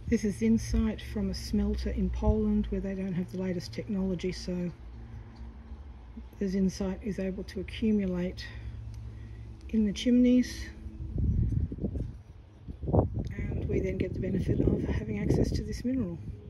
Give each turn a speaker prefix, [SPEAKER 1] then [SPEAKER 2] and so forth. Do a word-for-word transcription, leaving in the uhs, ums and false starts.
[SPEAKER 1] This is Zincite from a smelter in Poland where they don't have the latest technology, so the Zincite is able to accumulate in the chimneys, and we then get the benefit of having access to this mineral.